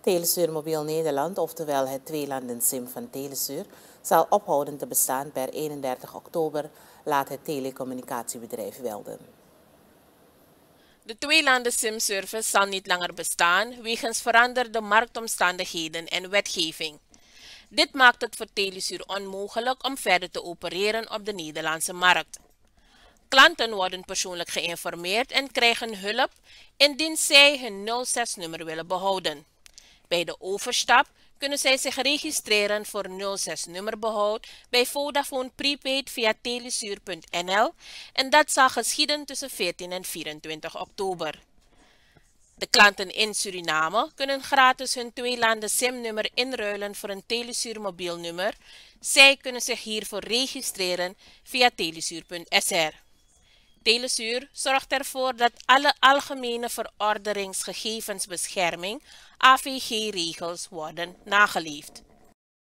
Telesuur Mobiel Nederland, oftewel het tweelanden SIM van Telesuur, zal ophouden te bestaan per 31 oktober, laat het telecommunicatiebedrijf melden. De tweelanden SIM-service zal niet langer bestaan wegens veranderde marktomstandigheden en wetgeving. Dit maakt het voor Telesuur onmogelijk om verder te opereren op de Nederlandse markt. Klanten worden persoonlijk geïnformeerd en krijgen hulp indien zij hun 06-nummer willen behouden. Bij de overstap kunnen zij zich registreren voor 06-nummerbehoud bij Vodafone Prepaid via telesuur.nl en dat zal geschieden tussen 14 en 24 oktober. De klanten in Suriname kunnen gratis hun tweelanden SIM-nummer inruilen voor een Telesuur mobielnummer. Zij kunnen zich hiervoor registreren via telesuur.sr. Telesuur zorgt ervoor dat alle algemene verorderingsgegevensbescherming (AVG-regels) worden nageleefd.